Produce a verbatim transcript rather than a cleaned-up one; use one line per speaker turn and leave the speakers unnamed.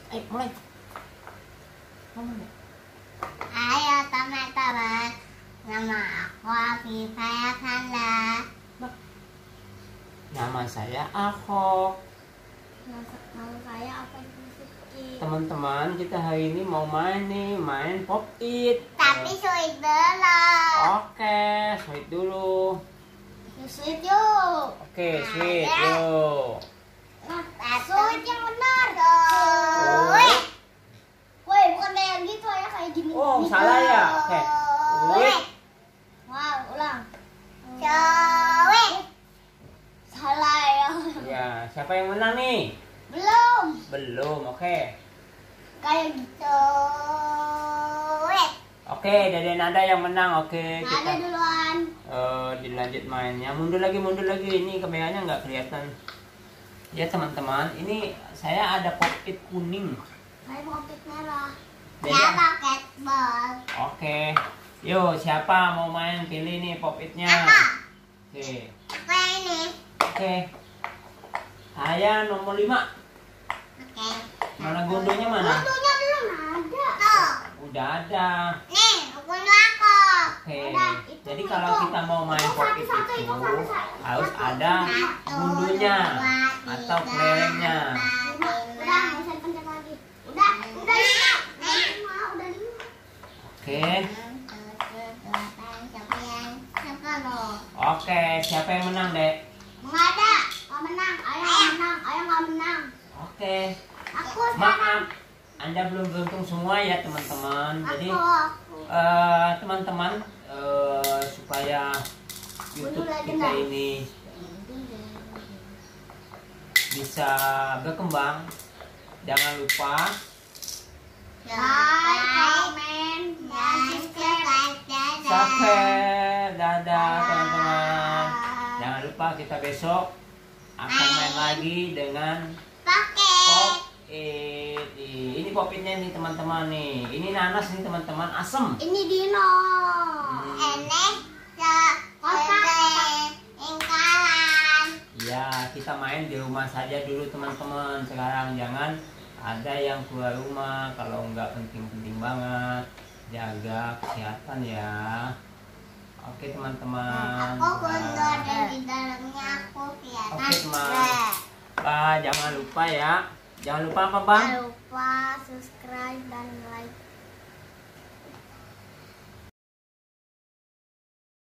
Ayo mulai. Ngomong deh.
Ayo teman-teman, nama aku Afifah Sanda.
Nama saya Ahok.
Nama saya apa Suki.
Teman-teman, kita hari ini mau main nih, main Pop It.
Tapi sweet dulu.
Oke, sweet dulu.
Sweet yuk.
Oke, sweet yuk.
Sweet yang benar. Sweet. Woi, bukan kayak gitu ya, kayak gini.
Oh, salah ya. Oke. Sweet.
Wow, ulang. Sweet. Salah ya.
Ya, siapa yang menang nih?
Belum.
Belum, oke.
Kayak gitu. Sweet.
Oke, Dede Nada yang menang. Oke,
Ada
kita
duluan.
uh, dilanjut mainnya. Mundur lagi, mundur lagi. Ini kameranya nggak kelihatan. Ya teman-teman, ini saya ada Pop It kuning.
Saya popit merah.
Dede.
Ya basketball.
Oke, yuk siapa mau main, pilih nih Pop It-nya.
Apa?
Oke,
Apa ini?
oke. Saya nomor lima.
Oke.
Mana gundunya mana?
Gundunya belum ada. Tuh.
Udah ada.
Nih, gundu aku.
Oke,
Udah, itu,
jadi
itu.
kalau kita mau main
Itu
Pop
satu,
It
satu,
itu
itu satu, satu.
harus
Satu.
ada
Satu,
gundunya
dua,
atau
tiga,
kelerengnya.
empat, udah, nggak usah dipencet lagi. Udah, udah lima. Udah lima, udah lima.
Oke,
Siapa lo?
oke. Siapa yang menang, Dek?
Nggak ada. Nggak menang. Ayah nggak menang. Ayah nggak menang.
Oke.
Aku
Maaf, Anda belum beruntung semua ya teman-teman. Jadi
Aku, aku.
eh, teman-teman eh, supaya YouTube kita ini bisa berkembang, jangan lupa
Like, comment, dan subscribe.
subscribe. Dadah teman-teman. Jangan lupa kita besok akan main lagi dengan
Pakai.
Pop It. Ini Pop It-nya nih teman-teman nih. Ini nanas nih teman-teman, asem.
Ini Dino.
Hmm.
Ini ingkaran.
Ya, kita main di rumah saja dulu teman-teman. Sekarang jangan ada yang keluar rumah kalau nggak penting-penting banget. Jaga kesehatan ya. Oke teman-teman.
Aku gundu ada di dalamnya, aku kelihatan.
Oke teman. Bah, jangan lupa ya. Jangan lupa apa bang?
Jangan lupa subscribe dan like.